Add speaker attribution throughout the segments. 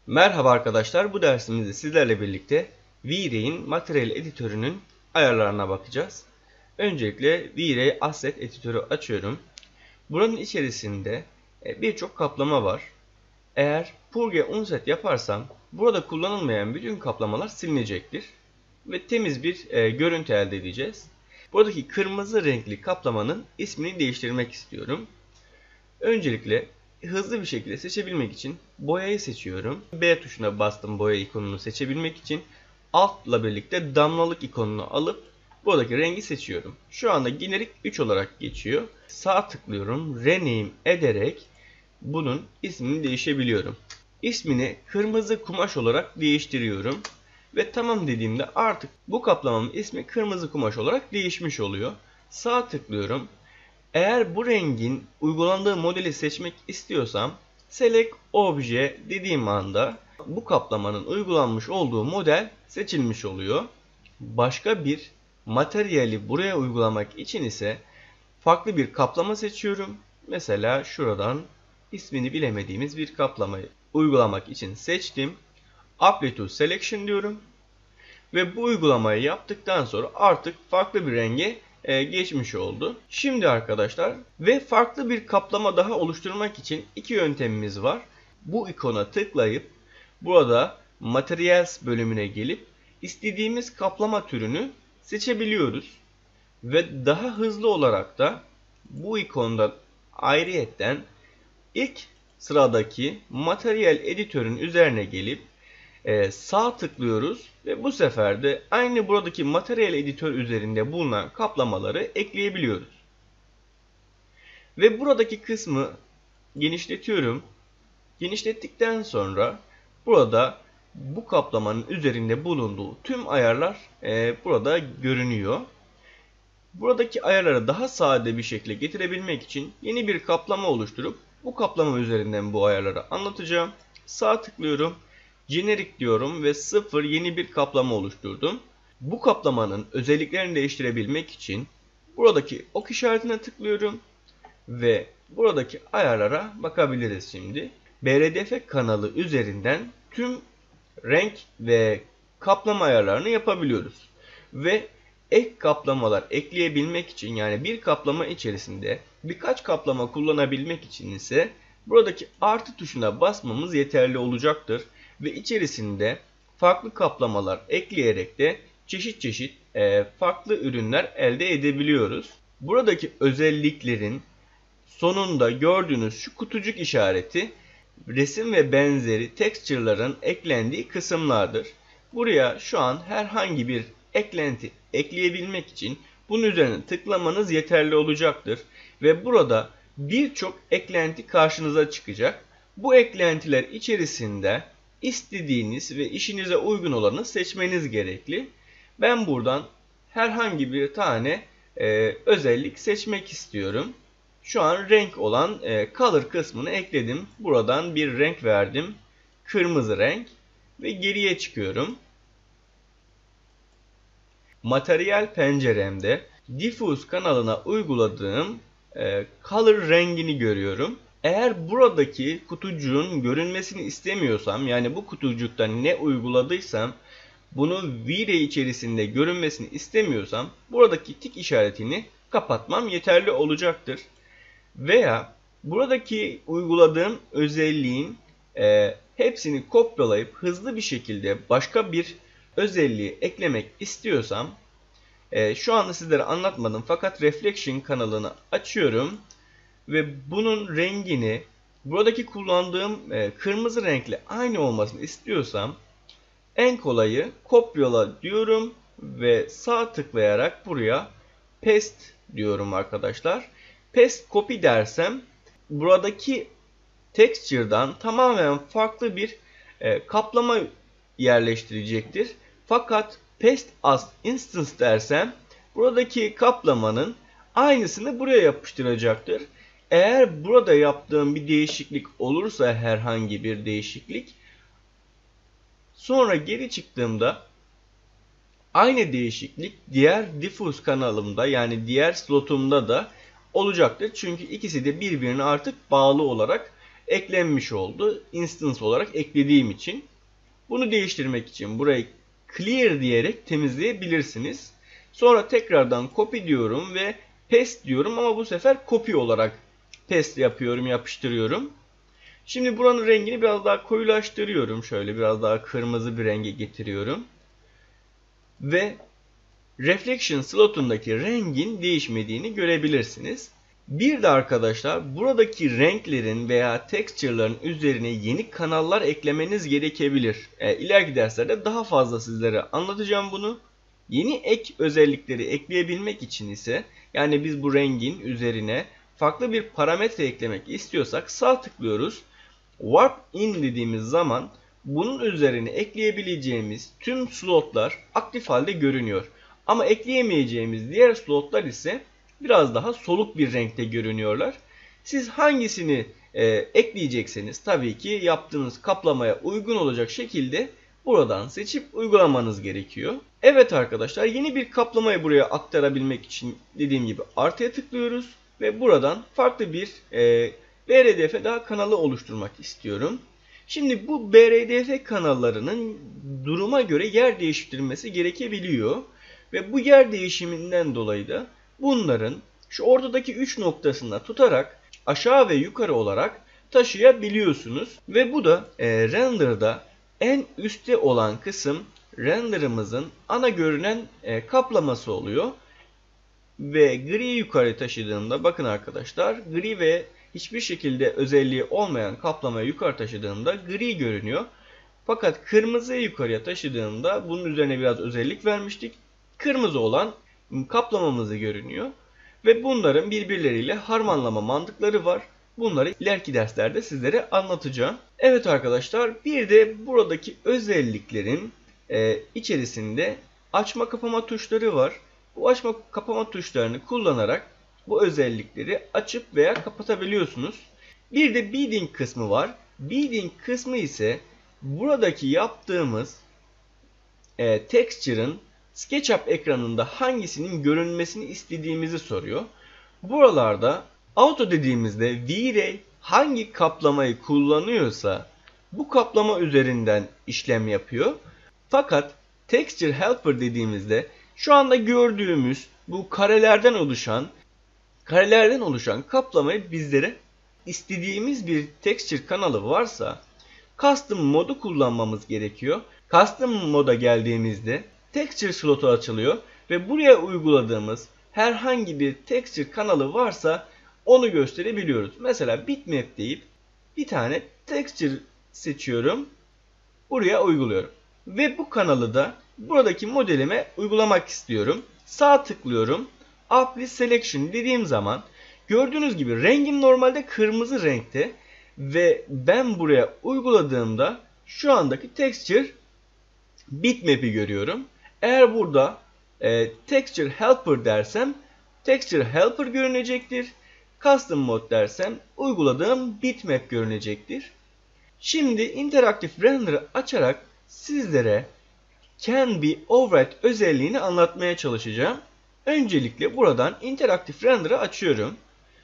Speaker 1: Merhaba arkadaşlar, bu dersimizde sizlerle birlikte V-Ray'in Material Editörü'nün ayarlarına bakacağız. Öncelikle V-Ray Asset Editörü açıyorum. Buranın içerisinde birçok kaplama var. Eğer Purge Unset yaparsam burada kullanılmayan bütün kaplamalar silinecektir. Ve temiz bir görüntü elde edeceğiz. Buradaki kırmızı renkli kaplamanın ismini değiştirmek istiyorum. Öncelikle hızlı bir şekilde seçebilmek için boyayı seçiyorum. B tuşuna bastım boya ikonunu seçebilmek için. Altla birlikte damlalık ikonunu alıp buradaki rengi seçiyorum. Şu anda generik 3 olarak geçiyor. Sağ tıklıyorum. Rename ederek bunun ismini değişebiliyorum. İsmini kırmızı kumaş olarak değiştiriyorum. Ve tamam dediğimde artık bu kaplamamın ismi kırmızı kumaş olarak değişmiş oluyor. Sağ tıklıyorum. Eğer bu rengin uygulandığı modeli seçmek istiyorsam Select Obje dediğim anda bu kaplamanın uygulanmış olduğu model seçilmiş oluyor. Başka bir materyali buraya uygulamak için ise farklı bir kaplama seçiyorum. Mesela şuradan ismini bilemediğimiz bir kaplamayı uygulamak için seçtim. Apply to Selection diyorum. Ve bu uygulamayı yaptıktan sonra artık farklı bir renge geçmiş oldu. Şimdi arkadaşlar ve farklı bir kaplama daha oluşturmak için iki yöntemimiz var. Bu ikona tıklayıp burada Materials bölümüne gelip istediğimiz kaplama türünü seçebiliyoruz. Ve daha hızlı olarak da bu ikonda ayrıyetten ilk sıradaki Material Editör'ün üzerine gelip sağ tıklıyoruz ve bu sefer de aynı buradaki Material Editör üzerinde bulunan kaplamaları ekleyebiliyoruz. Ve buradaki kısmı genişletiyorum. Genişlettikten sonra burada bu kaplamanın üzerinde bulunduğu tüm ayarlar burada görünüyor. Buradaki ayarları daha sade bir şekilde getirebilmek için yeni bir kaplama oluşturup bu kaplama üzerinden bu ayarları anlatacağım. Sağ tıklıyorum. Generic diyorum ve 0 yeni bir kaplama oluşturdum. Bu kaplamanın özelliklerini değiştirebilmek için buradaki ok işaretine tıklıyorum ve buradaki ayarlara bakabiliriz şimdi. BRDF kanalı üzerinden tüm renk ve kaplama ayarlarını yapabiliyoruz. Ve ek kaplamalar ekleyebilmek için yani bir kaplama içerisinde birkaç kaplama kullanabilmek için ise buradaki artı tuşuna basmamız yeterli olacaktır. Ve içerisinde farklı kaplamalar ekleyerek de çeşit çeşit farklı ürünler elde edebiliyoruz. Buradaki özelliklerin sonunda gördüğünüz şu kutucuk işareti resim ve benzeri texture'ların eklendiği kısımlardır. Buraya şu an herhangi bir eklenti ekleyebilmek için bunun üzerine tıklamanız yeterli olacaktır. Ve burada birçok eklenti karşınıza çıkacak. Bu eklentiler içerisinde istediğiniz ve işinize uygun olanı seçmeniz gerekli. Ben buradan herhangi bir tane özellik seçmek istiyorum. Şu an renk olan color kısmını ekledim. Buradan bir renk verdim. Kırmızı renk. Ve geriye çıkıyorum. Materyal penceremde Diffuse kanalına uyguladığım color rengini görüyorum. Eğer buradaki kutucuğun görünmesini istemiyorsam yani bu kutucukta ne uyguladıysam bunu V-Ray içerisinde görünmesini istemiyorsam buradaki tik işaretini kapatmam yeterli olacaktır. Veya buradaki uyguladığım özelliğin hepsini kopyalayıp hızlı bir şekilde başka bir özelliği eklemek istiyorsam şu anda sizlere anlatmadım fakat Reflection kanalını açıyorum ve bunun rengini buradaki kullandığım kırmızı renkle aynı olmasını istiyorsam en kolayı kopyala diyorum ve sağ tıklayarak buraya paste diyorum arkadaşlar. Paste copy dersem buradaki texture'dan tamamen farklı bir kaplama yerleştirecektir. Fakat paste as instance dersem buradaki kaplamanın aynısını buraya yapıştıracaktır. Eğer burada yaptığım bir değişiklik olursa herhangi bir değişiklik sonra geri çıktığımda aynı değişiklik diğer diffuse kanalımda yani diğer slotumda da olacaktır. Çünkü ikisi de birbirine artık bağlı olarak eklenmiş oldu. Instance olarak eklediğim için. Bunu değiştirmek için burayı clear diyerek temizleyebilirsiniz. Sonra tekrardan copy diyorum ve paste diyorum ama bu sefer copy olarak paste yapıyorum, yapıştırıyorum. Şimdi buranın rengini biraz daha koyulaştırıyorum. Şöyle biraz daha kırmızı bir renge getiriyorum. Ve reflection slotundaki rengin değişmediğini görebilirsiniz. Bir de arkadaşlar buradaki renklerin veya texture'ların üzerine yeni kanallar eklemeniz gerekebilir. İleriki derslerde daha fazla sizlere anlatacağım bunu. Yeni ek özellikleri ekleyebilmek için ise yani biz bu rengin üzerine farklı bir parametre eklemek istiyorsak sağ tıklıyoruz. Warp in dediğimiz zaman bunun üzerine ekleyebileceğimiz tüm slotlar aktif halde görünüyor. Ama ekleyemeyeceğimiz diğer slotlar ise biraz daha soluk bir renkte görünüyorlar. Siz hangisini ekleyecekseniz tabii ki yaptığınız kaplamaya uygun olacak şekilde buradan seçip uygulamanız gerekiyor. Evet arkadaşlar, yeni bir kaplamayı buraya aktarabilmek için dediğim gibi artıya tıklıyoruz ve buradan farklı bir BRDF daha kanalı oluşturmak istiyorum. Şimdi bu BRDF kanallarının duruma göre yer değiştirmesi gerekebiliyor. Ve bu yer değişiminden dolayı da bunların şu ortadaki 3 noktasında tutarak aşağı ve yukarı olarak taşıyabiliyorsunuz. Ve bu da render'da en üstte olan kısım render'ımızın ana görünen kaplaması oluyor. Ve gri yukarı taşıdığımda bakın arkadaşlar, gri ve hiçbir şekilde özelliği olmayan kaplamayı yukarı taşıdığımda gri görünüyor. Fakat kırmızıyı yukarıya taşıdığımda bunun üzerine biraz özellik vermiştik. Kırmızı olan kaplamamızı görünüyor. Ve bunların birbirleriyle harmanlama mantıkları var. Bunları ileriki derslerde sizlere anlatacağım. Evet arkadaşlar, bir de buradaki özelliklerin içerisinde açma kapama tuşları var. Bu açma kapama tuşlarını kullanarak bu özellikleri açıp veya kapatabiliyorsunuz. Bir de beading kısmı var. Beading kısmı ise buradaki yaptığımız texture'ın SketchUp ekranında hangisinin görünmesini istediğimizi soruyor. Buralarda auto dediğimizde V-Ray hangi kaplamayı kullanıyorsa bu kaplama üzerinden işlem yapıyor. Fakat Texture Helper dediğimizde şu anda gördüğümüz bu karelerden oluşan kaplamayı bizlere istediğimiz bir texture kanalı varsa Custom modu kullanmamız gerekiyor. Custom moda geldiğimizde texture slotu açılıyor ve buraya uyguladığımız herhangi bir texture kanalı varsa onu gösterebiliyoruz. Mesela bitmap deyip bir tane texture seçiyorum. Buraya uyguluyorum. Ve bu kanalı da buradaki modelime uygulamak istiyorum. Sağ tıklıyorum. Apply Selection dediğim zaman gördüğünüz gibi rengim normalde kırmızı renkte ve ben buraya uyguladığımda şu andaki texture bitmap'i görüyorum. Eğer burada Texture Helper dersem Texture Helper görünecektir. Custom Mode dersem uyguladığım bitmap görünecektir. Şimdi interaktif render'ı açarak sizlere Can Be Override özelliğini anlatmaya çalışacağım. Öncelikle buradan interaktif render'ı açıyorum.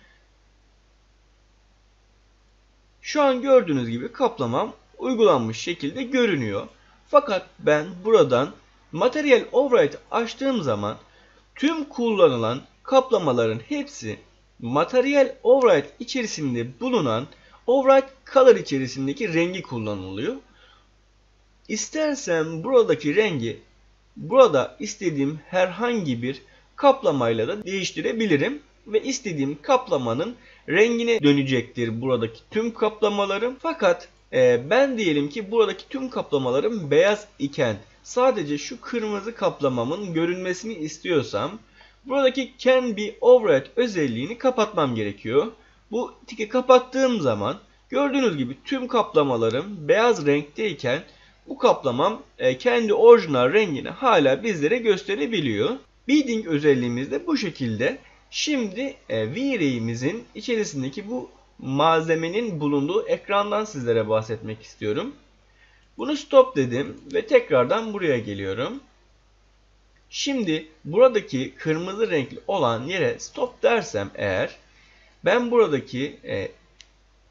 Speaker 1: Şu an gördüğünüz gibi kaplamam uygulanmış şekilde görünüyor. Fakat ben buradan Material Override açtığım zaman tüm kullanılan kaplamaların hepsi Material Override içerisinde bulunan Override Color içerisindeki rengi kullanılıyor. İstersem buradaki rengi burada istediğim herhangi bir kaplamayla da değiştirebilirim. Ve istediğim kaplamanın rengine dönecektir buradaki tüm kaplamalarım. Fakat ben diyelim ki buradaki tüm kaplamalarım beyaz iken sadece şu kırmızı kaplamamın görünmesini istiyorsam buradaki Can Be Override özelliğini kapatmam gerekiyor. Bu tiki kapattığım zaman gördüğünüz gibi tüm kaplamalarım beyaz renkteyken bu kaplamam kendi orijinal rengini hala bizlere gösterebiliyor. Beading özelliğimiz de bu şekilde. Şimdi V-Ray'imizin içerisindeki bu malzemenin bulunduğu ekrandan sizlere bahsetmek istiyorum. Bunu stop dedim ve tekrardan buraya geliyorum. Şimdi buradaki kırmızı renkli olan yere stop dersem eğer ben buradaki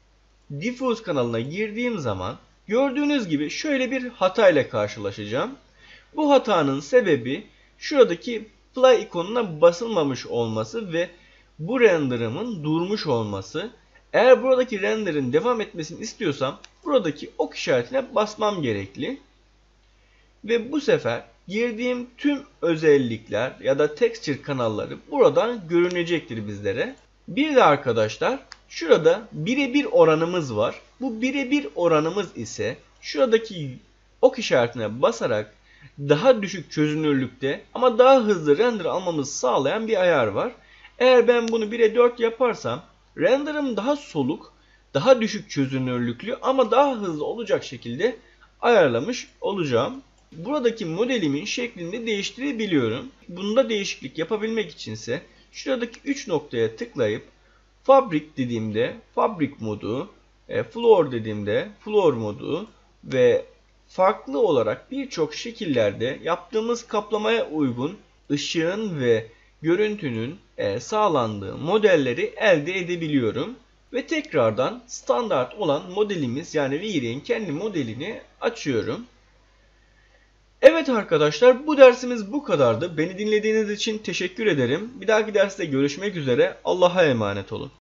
Speaker 1: Diffuse kanalına girdiğim zaman gördüğünüz gibi şöyle bir hata ile karşılaşacağım. Bu hatanın sebebi şuradaki play ikonuna basılmamış olması ve bu renderımın durmuş olması. Eğer buradaki renderın devam etmesini istiyorsam buradaki ok işaretine basmam gerekli. Ve bu sefer girdiğim tüm özellikler ya da texture kanalları buradan görünecektir bizlere. Bir de arkadaşlar şurada birebir oranımız var. Bu birebir oranımız ise şuradaki ok işaretine basarak daha düşük çözünürlükte ama daha hızlı render almamızı sağlayan bir ayar var. Eğer ben bunu 1'e 4 yaparsam renderım daha soluk, daha düşük çözünürlüklü ama daha hızlı olacak şekilde ayarlamış olacağım. Buradaki modelimin şeklini de değiştirebiliyorum. Bunda değişiklik yapabilmek içinse şuradaki 3 noktaya tıklayıp Fabric dediğimde Fabric modu, Floor dediğimde Floor modu ve farklı olarak birçok şekillerde yaptığımız kaplamaya uygun ışığın ve görüntünün sağlandığı modelleri elde edebiliyorum. Ve tekrardan standart olan modelimiz yani V-Ray'in kendi modelini açıyorum. Evet arkadaşlar, bu dersimiz bu kadardı. Beni dinlediğiniz için teşekkür ederim. Bir dahaki derste görüşmek üzere. Allah'a emanet olun.